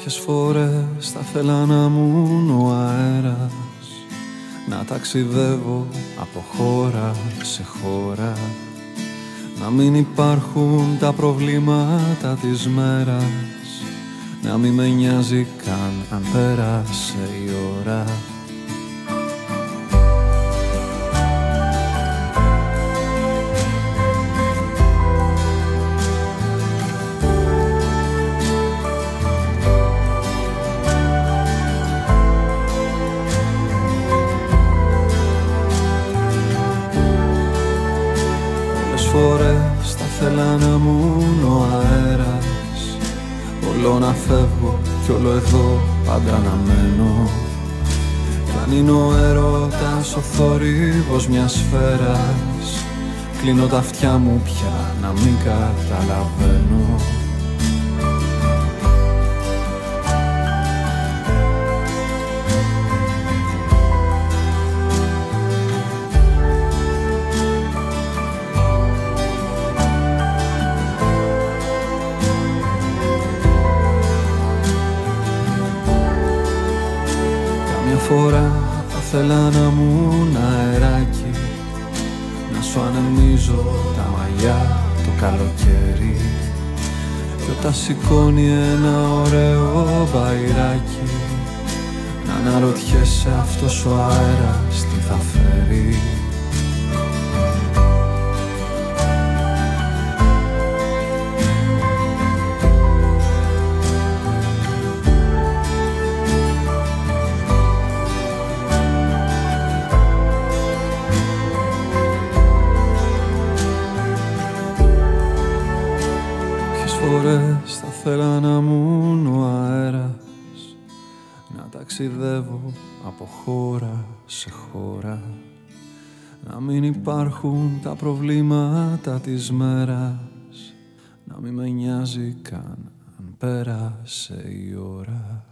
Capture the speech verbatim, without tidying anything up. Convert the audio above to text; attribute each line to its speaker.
Speaker 1: Ποιες φορές θα θέλα να μουν ο αέρας, να ταξιδεύω από χώρα σε χώρα, να μην υπάρχουν τα προβλήματα της μέρας, να μην με νοιάζει καν αν πέρασε η ώρα. Φορές θα θέλα να μουν ο αέρας, όλο να φεύγω κι όλο εδώ πάντα να μένω, κι αν είναι ο έρωτας ο θόρυβος μιας σφαίρας, κλείνω τα αυτιά μου πια να μην καταλαβαίνω. Φορά θα θέλα να μουν αεράκι, να σου ανεμίζω τα μαλλιά το καλοκαίρι, κι όταν σηκώνει ένα ωραίο μπαϊράκι, να αναρωτιέσαι αυτός ο αέρας τι θα φέρει. Φορές θα θέλα να μουν ο αέρας, να ταξιδεύω από χώρα σε χώρα, να μην υπάρχουν τα προβλήματα της μέρας, να μην με νοιάζει καν αν πέρασε η ώρα.